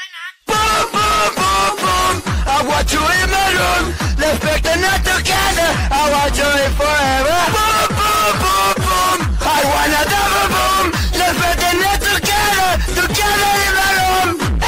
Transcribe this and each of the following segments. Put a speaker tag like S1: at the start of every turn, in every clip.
S1: Boom, boom, boom, boom. I want you in my room. Let's make the night together. I want you in forever. Boom, boom, boom, boom. I wanna double boom. Let's make the night together. Together in my room.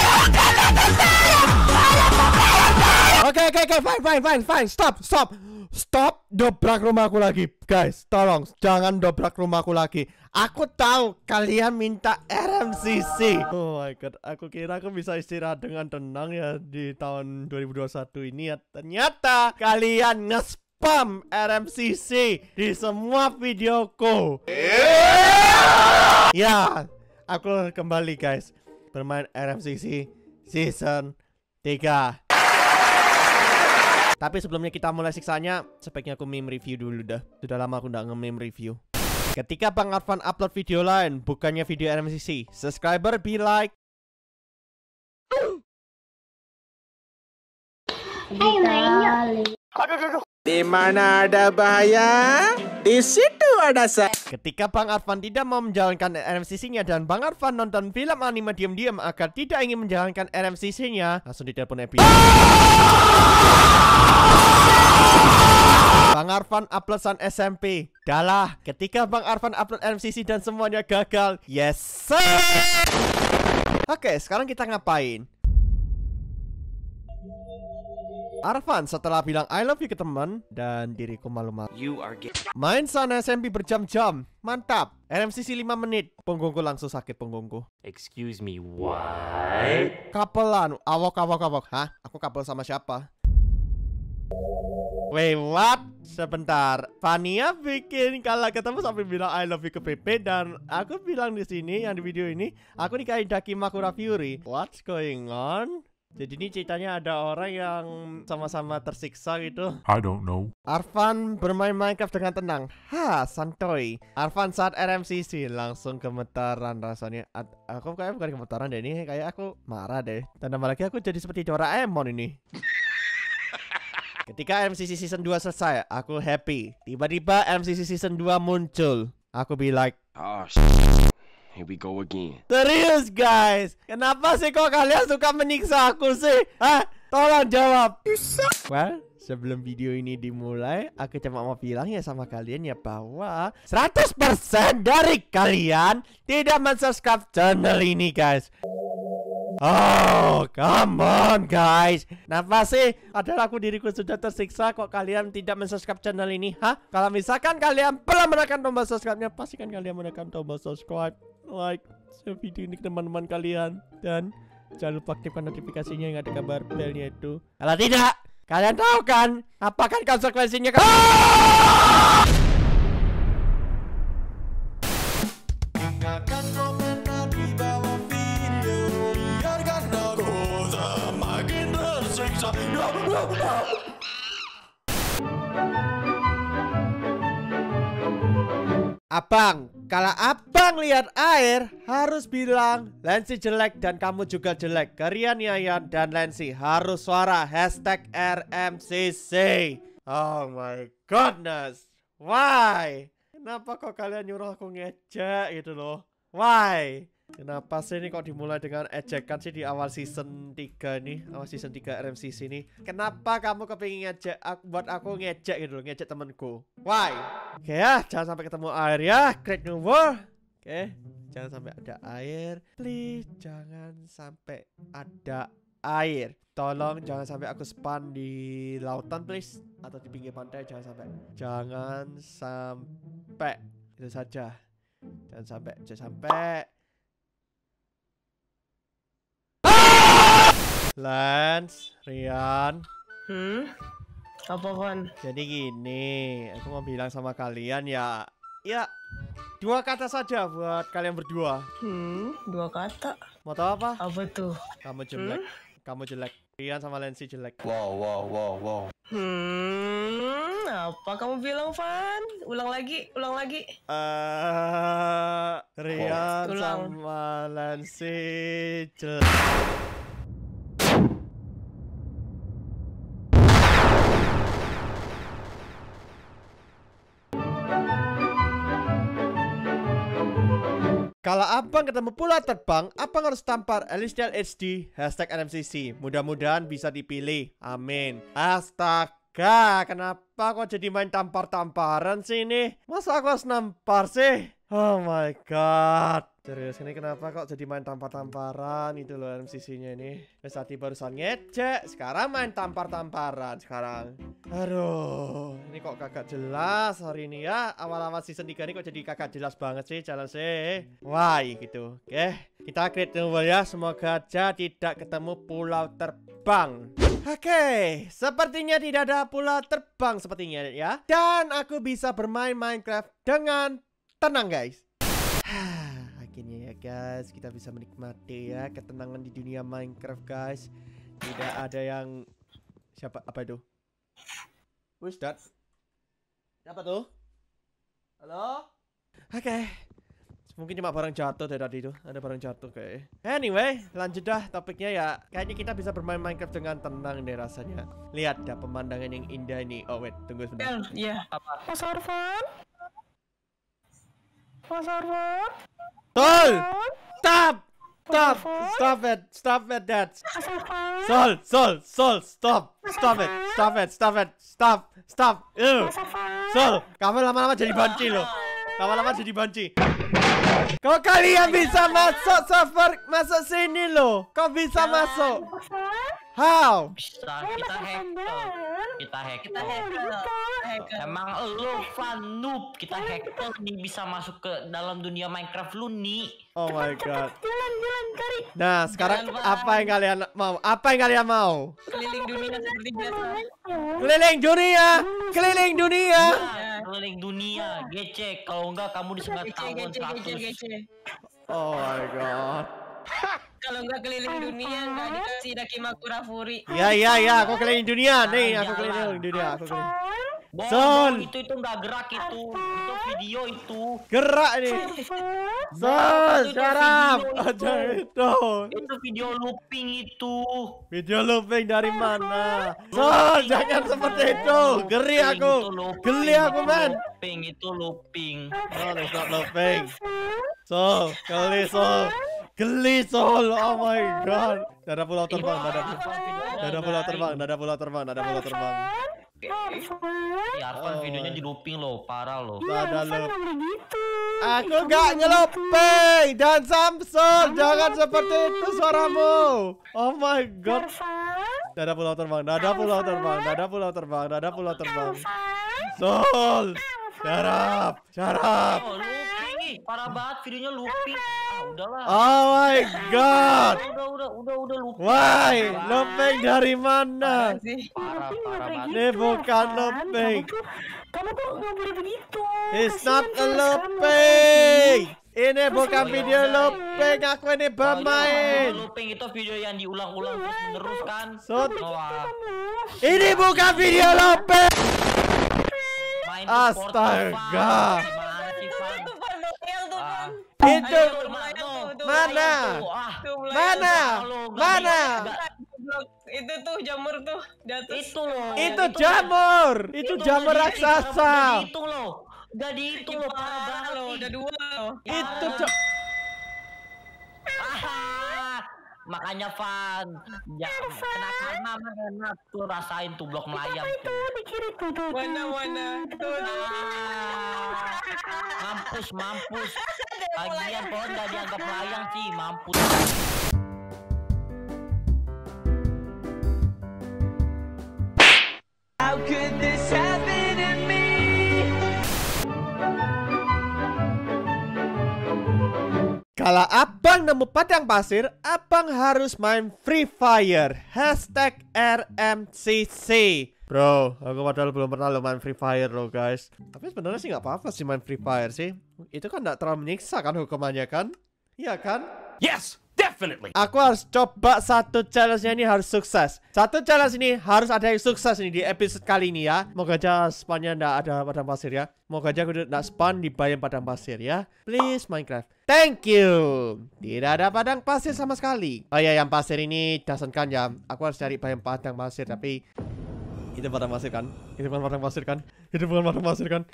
S2: Oke, fine. Stop dobrak rumahku lagi, guys. Tolong, jangan dobrak rumahku lagi. Aku tahu kalian minta RMCC. Oh my god, aku kira aku bisa istirahat dengan tenang ya di tahun 2021 ini ya. Ternyata kalian nge-spam RMCC di semua videoku. Ya, aku kembali guys bermain RMCC season 3. Tapi sebelumnya kita mulai siksanya, sebaiknya aku meme review dulu dah. Sudah lama aku nggak nge-meme review. Ketika Bang Arfan upload video lain, bukannya video RMCC, subscriber be like.
S3: Di mana ada bahaya, di situ ada saya.
S2: Ketika Bang Arfan tidak mau menjalankan RMCC-nya dan Bang Arfan nonton film anime diam-diam agar tidak ingin menjalankan RMCC-nya, langsung ditelepon Epi. Bang Arfan upload San SMP. Dalah, ketika Bang Arfan upload RMCC dan semuanya gagal. Yes sir. Oke, sekarang kita ngapain? Arfan setelah bilang I love you ke teman dan diriku malu-malu. Main San SMP berjam-jam. Mantap. RMCC 5 menit. Punggungku langsung sakit punggungku.
S4: Excuse me, what?
S2: Kapelan. Awok. Hah? Aku kapel sama siapa? Wait, what? Sebentar. Fania bikin kalau ketemu sampai bilang I love you ke Pepe dan aku bilang di sini yang di video ini aku nikahin Daki Makura Fury. What's going on? Jadi ini ceritanya ada orang yang sama-sama tersiksa gitu.
S5: I don't know.
S2: Arfan bermain Minecraft dengan tenang. Santuy. Arfan saat RMCC langsung gemetaran rasanya. Aku kayak bukan gemetaran deh, ini kayak aku marah deh. Dan tambah lagi aku jadi seperti Doraemon ini. Ketika RMCC season 2 selesai, aku happy. Tiba-tiba RMCC season 2 muncul. Aku be like,
S4: Oh, here we go again.
S2: serius guys, kenapa sih kok kalian suka menyiksa aku sih? Hah? Tolong jawab. Well, sebelum video ini dimulai, aku cuma mau bilang ya sama kalian ya bahwa 100% dari kalian tidak mensubscribe channel ini guys. Oh, come on guys. Kenapa sih? Padahal aku diriku sudah tersiksa kok kalian tidak mensubscribe channel ini. Hah? Kalau misalkan kalian belum menekan tombol subscribe-nya, pastikan kalian menekan tombol subscribe, like, share video ini ke teman-teman kalian. Dan jangan lupa aktifkan notifikasinya yang ada gambar belnya itu. Kalau tidak, kalian tahu kan apa kan konsekuensinya kan? Tinggalkan komentar di bawah video, biarkan aku semakin tersiksa. Abang, kalau abang lihat air harus bilang Lensi jelek dan kamu juga jelek. Kalian Yayan dan Lensi harus suara hashtag RMCC. Oh my goodness. Why? Kenapa kok kalian nyuruh aku ngejek gitu loh? Why? Kenapa sih ini kok dimulai dengan ejekan sih di awal season 3 nih? Awal season 3 RMCC nih. Kenapa kamu kepingin ngejek buat aku ngejek gitu loh, ngejek temenku? Why? Oke ya, jangan sampai ketemu air ya. Create new world. Oke, jangan sampai ada air. Please, jangan sampai ada air. Tolong jangan sampai aku spawn di lautan please. Atau di pinggir pantai, jangan sampai. Jangan sampai. Itu saja. Jangan sampai. Lance, Rian.
S6: Apa kan?
S2: Jadi gini, aku mau bilang sama kalian ya, dua kata saja buat kalian berdua.
S6: Dua kata.
S2: Mau tahu apa?
S6: Apa tuh?
S2: Kamu jelek. Kamu jelek. Rian sama Lensi jelek.
S4: Wow.
S6: Apa kamu bilang, Van? Ulang lagi.
S2: Rian
S6: Ulang.
S2: sama Lensi jelek. Kalau abang ketemu pulau terbang, abang harus tampar Elisial HD #NMCC. Mudah-mudahan bisa dipilih. Amin. Astaga, kenapa kok jadi main tampar-tamparan sih ini? Masa aku harus nampar sih? Oh my god. Serius, ini kenapa kok jadi main tampar-tamparan itu loh MCC-nya ini. Tadi barusan ngecek, sekarang main tampar-tamparan sekarang. Aduh, ini kok kagak jelas hari ini ya. Awal-awal season 3 ini kok jadi kagak jelas banget sih jalan sih. Wah, gitu. Oke, kita create dulu ya. Semoga aja tidak ketemu pulau terbang. Oke, sepertinya tidak ada pulau terbang sepertinya ya. Dan aku bisa bermain Minecraft dengan tenang guys. Akhirnya ya guys, kita bisa menikmati ya ketenangan di dunia Minecraft guys. Tidak ada yang siapa apa itu? Who's that? Siapa tuh? Halo? Oke. Mungkin cuma barang jatuh dari tadi itu. Ada barang jatuh kayak. Anyway, lanjut dah topiknya ya. Kayaknya kita bisa bermain Minecraft dengan tenang deh rasanya. Lihat dah pemandangan yang indah ini. Oh wait, tunggu sebentar.
S6: Iya. Mas Arfan? Mas Arfan?
S2: Tol! Stop! Stop! Stop it! Stop it, Dad! Sol! Stop! Stop it! Stop it! Stop it! Stop! Stop! Sol! Kamu lama-lama jadi banci loh. Lama-lama jadi banci. Kok kalian bisa masuk server, masuk sini loh? Kok bisa masuk? How?
S5: Bisa kita hacker. Emang lu fan noob, kita hacker nih bisa masuk ke dalam dunia Minecraft lu nih.
S2: Oh my god.
S6: Jalan cari.
S2: Nah, sekarang apa yang kalian mau? Apa yang kalian mau?
S6: Keliling dunia seperti biasa.
S2: Keliling dunia. Keliling dunia.
S5: Keliling dunia, gecek. Kalau enggak kamu disengat tahun 100.
S2: Oh my god.
S6: Kalau nggak keliling dunia nggak dikasih Dakimakura Furi.
S2: Ya, aku keliling dunia nih, aku keliling dunia, aku keliling. Son,
S5: itu nggak gerak itu video itu.
S2: Gerak nih. Son, syarap. Aja itu.
S5: Itu video looping itu.
S2: Video looping dari mana? Son, jangan seperti itu. Geri aku. Geli aku, man.
S5: Looping itu looping.
S2: No, it's not looping. Sol, geli Sol. Geli Sol, oh my god. Ada pulau terbang, ada pulau terbang.
S5: Ya, Arfan videonya di looping loh, parah loh.
S2: Ada lo. Aku gak ngelopeng dan Samsul, jangan seperti itu suaramu. Oh my god. Ada pulau terbang. Sol, syarap.
S5: Oh, looping, parah banget videonya looping. Udahlah.
S2: Oh my god.
S5: Udah looping.
S2: Why? Looping dari mana?
S5: Parah banget.
S2: Ini bukan looping.
S6: Kamu kok nggak boleh begitu?
S2: It's not a looping. Ini bukan video looping. Aku ini bermain.
S5: Looping itu video yang diulang-ulang terus menerus kan?
S2: Ini bukan video looping.
S5: Main
S2: Astaga. Itu mana?
S6: Itu tuh jamur tuh jatuh.
S5: Itu
S2: jamur raksasa.
S5: Udah dihitung loh, parah banget loh,
S6: udah 2 loh.
S2: Itu
S5: makanya Fan, ya kena karma mana tuh rasain tuh blok melayang tuh.
S6: Mana tuh.
S5: Mampus. Lagian pohon gak dianggap melayang sih, mampus.
S1: How could this happen to me?
S2: Kalau abang nemu padang pasir, abang harus main Free Fire #RMCC. Bro, aku padahal belum pernah lo main Free Fire lo guys. Tapi sebenarnya sih nggak apa-apa sih main Free Fire sih. Itu kan nggak terlalu menyiksa kan hukumannya kan? Iya kan?
S4: Yes, definitely.
S2: Aku harus coba satu challenge-nya ini harus sukses. Satu challenge ini harus ada yang sukses ini di episode kali ini ya. Moga aja spawnnya nggak ada padang pasir ya. Moga aja aku nggak spawn di biome padang pasir ya. Please Minecraft. Thank you. Tidak ada padang pasir sama sekali. Oh ya, yang pasir ini doesn't kan ya. Aku harus cari biome padang pasir tapi Itu padang pasir kan? Itu bukan padang pasir kan? Itu bukan padang pasir kan?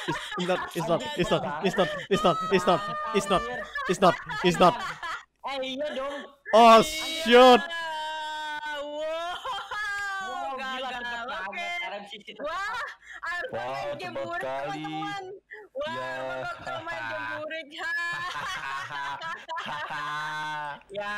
S2: It's not.
S5: Iya dong.
S2: Oh shoot.
S5: Wow, gila cepet banget RMCC itu.
S6: Wah,
S4: Wow, cepet kali.
S6: Wah, bakal main game burik.
S5: Ya,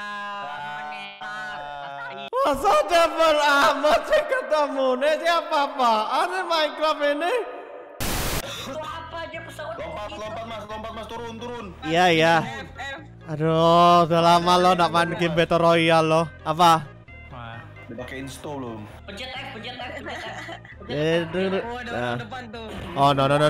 S2: Masa cepet amat sih ketemu nih siapa apaan nih Minecraft ini?
S5: itu apa aja pesawat?
S4: Lompat mas, turun.
S2: Iya. Aduh, udah lama lo nggak main game Battle Royale lo. Apa?
S4: Udah pakai install belum?
S5: Pencet F.
S6: Oh, ada depan tuh.
S2: Oh no.
S4: Kanan.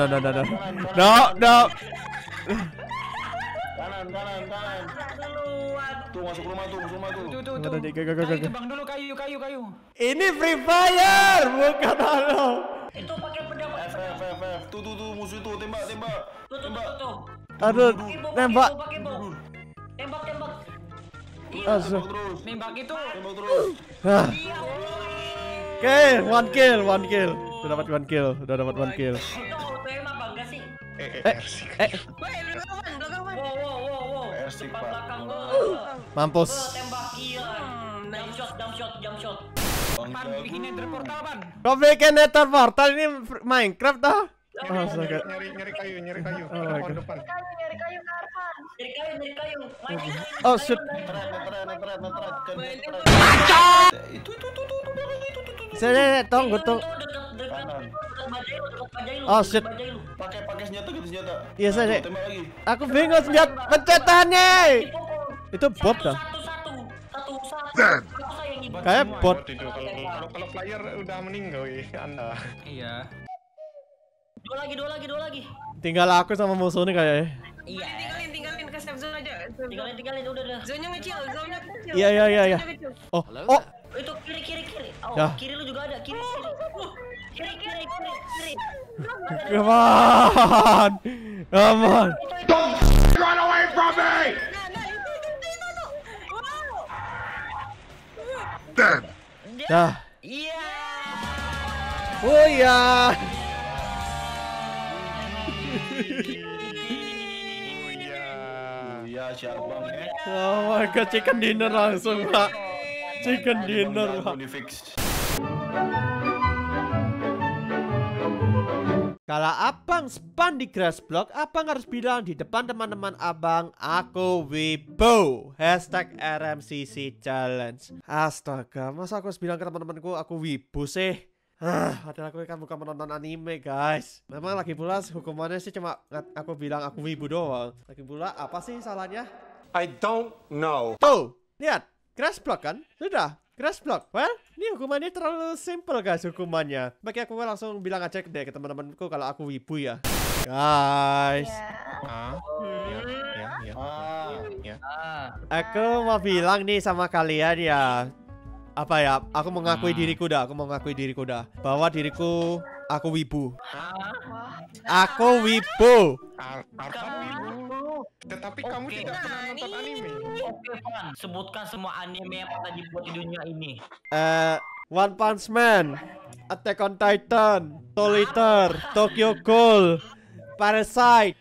S5: Duluan.
S4: Tuh masuk rumah tuh.
S6: Tuh. Bang dulu kayu.
S2: Ini Free Fire, bukan halo.
S5: Itu pakai pedang.
S4: F. Tuh musuh tuh tembak.
S5: Tuh.
S2: Aduh,
S5: Pakai bow,
S2: nembak.
S5: pakai bow. Tembak.
S2: Aduh.
S6: Nembak itu.
S4: Tembak terus.
S2: Hah.
S5: Iya.
S2: Oke, one kill. Udah dapat one kill.
S5: Itu auto aim apa enggak sih?
S6: Woi, belakang.
S5: Wow.
S4: Airstick,
S5: Depan
S4: Pak.
S5: belakang gua.
S2: Mampus.
S5: Tembak gila. Jump shot.
S6: Pan bikin nether portal, Pan.
S2: Kau bikin nether portal ini Minecraft dah? Astaga.
S7: Nyari kayu.
S2: Oh my God.
S7: Depan.
S5: Nyari kayu. Main
S2: Oh shit.
S4: Netrat. Itu.
S2: Saya tunggu.
S5: Dekat bajai lu.
S2: Oh shit.
S4: Pakai senjata.
S2: Iya saya.
S4: Tembak lagi.
S2: Aku bingung senjata pencetannya. Itu bot dah.
S5: Satu.
S2: Kayak bot.
S7: Itu kalau player udah meninggal Anda.
S6: Iya.
S5: Dua lagi.
S2: Tinggal aku sama musuh nih kayaknya.
S5: Iya.
S6: Tinggalin ke save zone aja.
S5: Tinggalin udah.
S6: Zonnya kecil.
S2: Iya.
S6: Zonnya kecil.
S2: Oh.
S5: Itu kiri. Oh,
S2: Ya.
S5: kiri lu juga ada. Kiri.
S2: Come on.
S5: Itu.
S3: Run away from me!
S2: Dah.
S5: Iya.
S2: Oh ya.
S4: Iya, si Abang ya.
S2: Oh my god, chicken dinner langsung pak. Chicken dinner pak.
S4: Di fix.
S2: Kalau abang spam di grass block, abang harus bilang di depan teman-teman abang, aku wibu. #RMCC challenge. Astaga, masa aku harus bilang ke teman-temanku aku wibu sih? Padahal aku kan bukan menonton anime guys. Memang lagi pula hukumannya sih cuma aku bilang aku wibu doang. Lagi pula apa sih salahnya?
S7: I don't know.
S2: Tuh, lihat, grass block kan? Sudah, grass block. Well, ini hukumannya terlalu simple guys hukumannya. Bagi aku langsung bilang aja deh ke teman-temanku kalau aku wibu ya. Guys,
S7: Ya.
S2: aku mau bilang nih sama kalian ya. Apa ya? Aku mengakui diriku dah. Bahwa diriku aku wibu. Aku wibu.
S7: Arfan wibu. Tetapi kamu tidak pernah nonton anime.
S5: Oke, Pan. Sebutkan semua anime yang pernah dibuat di dunia ini.
S2: One Punch Man, Attack on Titan, Soul Eater, Tokyo Ghoul, Parasite,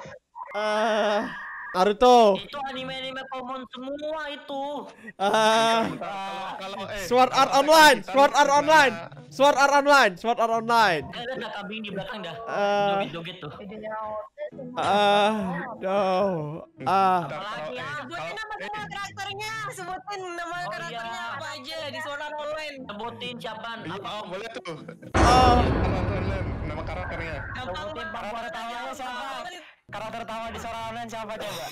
S2: Naruto,
S5: Itu anime-anime common semua itu.
S2: Sword Art Online.
S5: Ada kambing di belakang dah. Joget-joget tuh.
S6: Apalagi ya, sebutin nama karakternya. Sebutin nama karakternya apa aja di Sword Art Online.
S5: Sebutin siapa?
S7: Oh, boleh tuh. Nama karakternya.
S5: Sebutin karakter tawanya siapa? Karakter tawa di Sword Art Online siapa coba?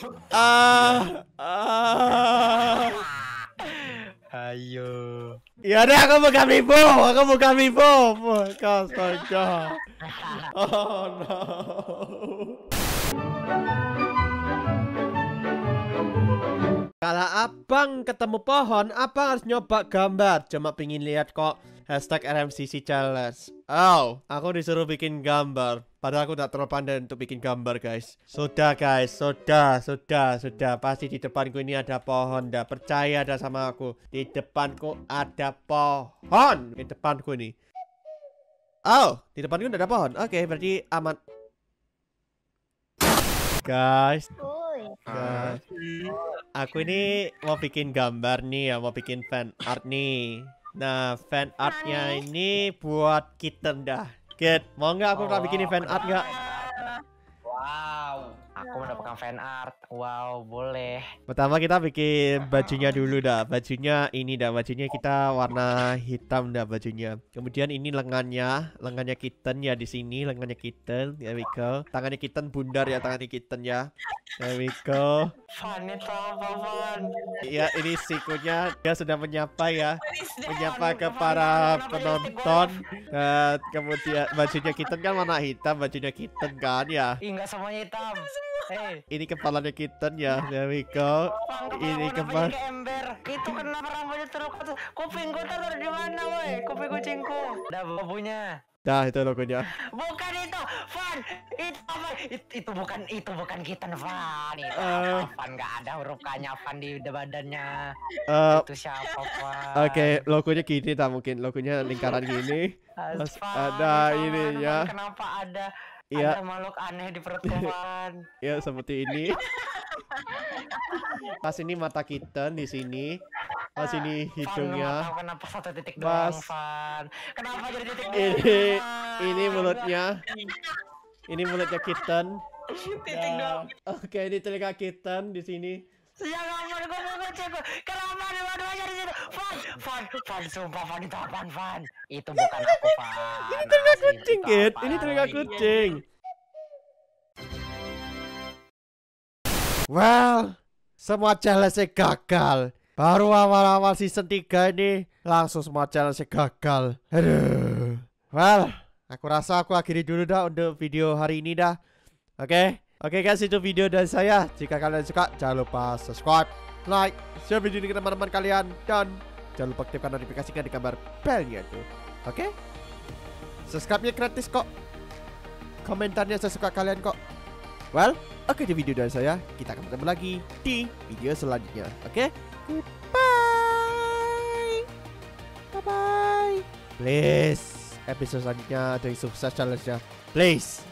S7: Ayo.
S2: Ya udah aku bukan wibu. Astaga. Oh no. Kalau abang ketemu pohon, abang harus nyoba gambar. Cuma pingin lihat kok #RMCC challenge. Oh, aku disuruh bikin gambar. Padahal aku tak terlalu pandai untuk bikin gambar guys. Sudah guys, sudah. Pasti di depanku ini ada pohon. Dah percaya dah sama aku. Di depanku ada pohon. Di depanku nih. Oh, di depan udah ada pohon. Oke, berarti aman. Guys, aku ini mau bikin gambar nih ya, mau bikin fan art nih. Nah, fan artnya ini buat kitten dah. Kit, mau nggak aku bikinin fan art nggak?
S5: Wow, aku mendapatkan fan art. Wow, boleh.
S2: Pertama kita bikin bajunya dulu dah. Bajunya ini dah. Bajunya kita warna hitam dah bajunya. Kemudian ini lengannya kitten ya di sini. Lengannya kitten. There we go. Tangannya kitten bundar ya, tangannya kitten ya. There we go.
S5: Fan itu apa, Fan?
S2: Ya, ini sikunya dia sudah menyapa ya. Menyapa ke para penonton. Dan kemudian bajunya kitten kan warna hitam, bajunya kitten kan ya.
S5: Ih, enggak semuanya hitam. Hey.
S2: Ini kepalanya kitten ya. There we go. Ini kepala
S5: kayak ember. Itu kenapa rambutnya terluka? Kuping gua taruh di mana, woi? Kuping kucingku. Ada babunya.
S2: Dah, itu logonya.
S5: Bukan itu, Fan. Itu apa? Itu bukan kitten, Fan. Itu Fan, nggak ada huruf K-nya Fan di badannya. Itu siapa, Fan?
S2: Oke, logonya gini tak mungkin. Logonya lingkaran gini. Terus ada ininya.
S5: Kenapa ada
S2: Iya.
S5: makhluk aneh di perut Fan?
S2: Ya, seperti ini. Pas ini mata kitten di sini. Pas ini hidungnya.
S5: Fan, kenapa satu titik
S2: Mas.
S5: doang, Fan? Kenapa jadi titik
S2: Ini mulutnya. Ini mulutnya kitten.
S6: Titik doang.
S2: Oke, ini telinga kitten di sini.
S5: Ya ampun, gue kucingku. Kenapa dua-duanya di situ? Fan, sumpah Fan itu apaan, Fan? Itu bukan aku, Fan.
S2: Ini telinga
S5: Asli,
S2: kucing,
S5: itu
S2: Kit.
S5: apaan?
S2: Ini telinga kucing. Well, semua challenge gagal. Baru awal-awal season 3 ini langsung semua challenge gagal. Aduh. Well, aku rasa aku akhiri dulu dah untuk video hari ini dah. Oke guys, itu video dari saya. Jika kalian suka, jangan lupa subscribe, like, share video ini ke teman-teman kalian, dan jangan lupa aktifkan notifikasinya di gambar belnya tuh. Oke? Subscribe-nya gratis kok. Komentarnya sesuka kalian kok. Well, oke, di video dari saya. Kita akan ketemu lagi di video selanjutnya. Oke? Goodbye. Bye-bye. Please, episode selanjutnya ada yang sukses challenge-nya. Please.